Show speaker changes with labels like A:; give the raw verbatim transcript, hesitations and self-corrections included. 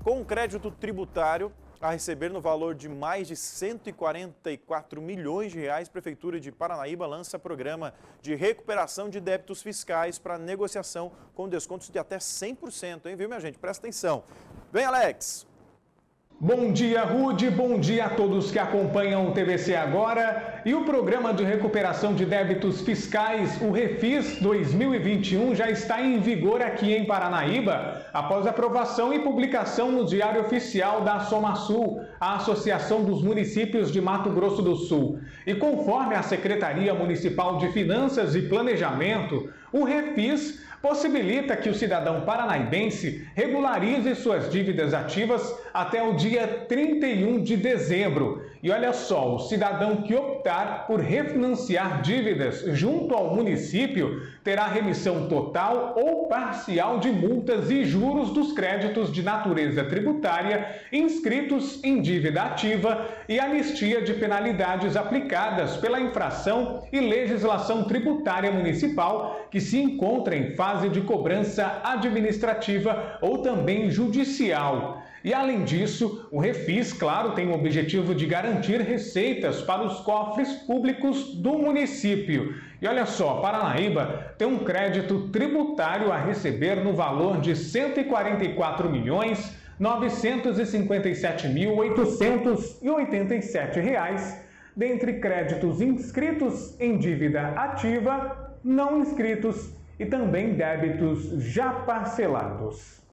A: Com um crédito tributário a receber no valor de mais de cento e quarenta e quatro milhões de reais, a Prefeitura de Paranaíba lança programa de recuperação de débitos fiscais para negociação com descontos de até cem por cento, hein, viu, minha gente? Presta atenção. Vem, Alex!
B: Bom dia, Rude. Bom dia a todos que acompanham o T V C Agora. E o Programa de Recuperação de Débitos Fiscais, o Refis dois mil e vinte e um, já está em vigor aqui em Paranaíba, após aprovação e publicação no Diário Oficial da SOMASUL, a Associação dos Municípios de Mato Grosso do Sul. E conforme a Secretaria Municipal de Finanças e Planejamento, o Refis possibilita que o cidadão paranaíbense regularize suas dívidas ativas até o dia trinta e um de dezembro. E olha só, o cidadão que optar por refinanciar dívidas junto ao município terá remissão total ou parcial de multas e juros dos créditos de natureza tributária inscritos em dívida ativa e anistia de penalidades aplicadas pela infração e legislação tributária municipal que se encontra em fase de cobrança administrativa ou também judicial. E além disso, o Refis, claro, tem o objetivo de garantir receitas para os cofres públicos do município. E olha só, Paranaíba tem um crédito tributário a receber no valor de cento e quarenta e quatro milhões novecentos e cinquenta e sete mil oitocentos e oitenta e sete reais, dentre créditos inscritos em dívida ativa, não inscritos e também débitos já parcelados.